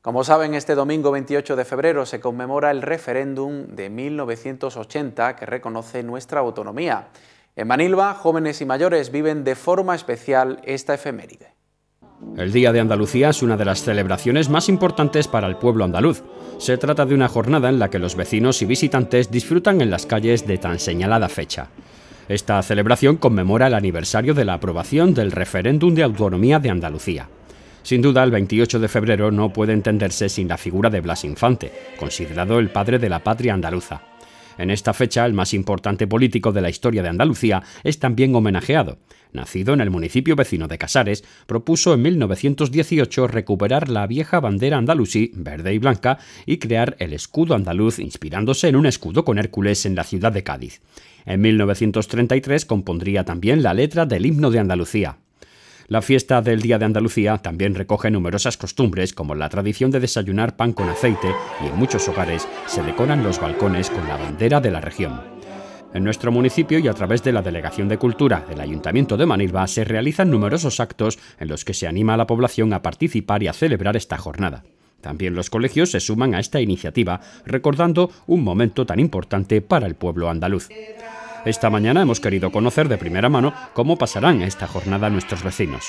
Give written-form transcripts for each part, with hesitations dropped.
Como saben, este domingo 28 de febrero se conmemora el referéndum de 1980 que reconoce nuestra autonomía. En Manilva, jóvenes y mayores viven de forma especial esta efeméride. El Día de Andalucía es una de las celebraciones más importantes para el pueblo andaluz. Se trata de una jornada en la que los vecinos y visitantes disfrutan en las calles de tan señalada fecha. Esta celebración conmemora el aniversario de la aprobación del referéndum de autonomía de Andalucía. Sin duda, el 28 de febrero no puede entenderse sin la figura de Blas Infante, considerado el padre de la patria andaluza. En esta fecha, el más importante político de la historia de Andalucía es también homenajeado. Nacido en el municipio vecino de Casares, propuso en 1918 recuperar la vieja bandera andalusí, verde y blanca, y crear el escudo andaluz inspirándose en un escudo con Hércules en la ciudad de Cádiz. En 1933 compondría también la letra del himno de Andalucía. La fiesta del Día de Andalucía también recoge numerosas costumbres como la tradición de desayunar pan con aceite y en muchos hogares se decoran los balcones con la bandera de la región. En nuestro municipio y a través de la Delegación de Cultura del Ayuntamiento de Manilva se realizan numerosos actos en los que se anima a la población a participar y a celebrar esta jornada. También los colegios se suman a esta iniciativa recordando un momento tan importante para el pueblo andaluz. Esta mañana hemos querido conocer de primera mano cómo pasarán esta jornada nuestros vecinos.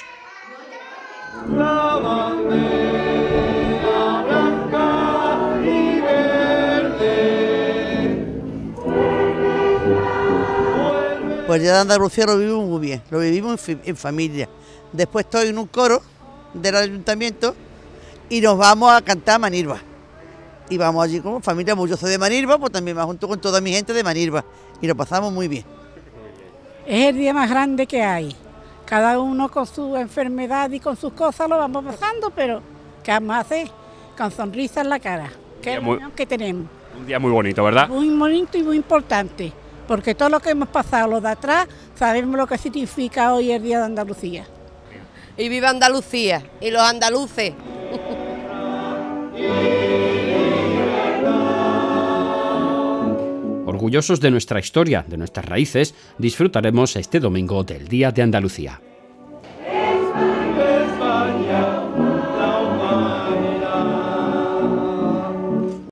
Pues ya de Andalucía lo vivimos muy bien, lo vivimos en familia. Después estoy en un coro del ayuntamiento y nos vamos a cantar a Manilva. Y vamos allí como familia, yo soy de Manilva, pues también me junto con toda mi gente de Manilva y lo pasamos muy bien. Es el día más grande que hay. Cada uno con su enfermedad y con sus cosas lo vamos pasando, pero ¿qué vamos a hacer? Con sonrisa en la cara, que es lo que tenemos. Un día muy bonito, ¿verdad? Muy bonito y muy importante, porque todo lo que hemos pasado, los de atrás, sabemos lo que significa hoy el Día de Andalucía. Y viva Andalucía y los andaluces. Orgullosos de nuestra historia, de nuestras raíces, disfrutaremos este domingo del Día de Andalucía.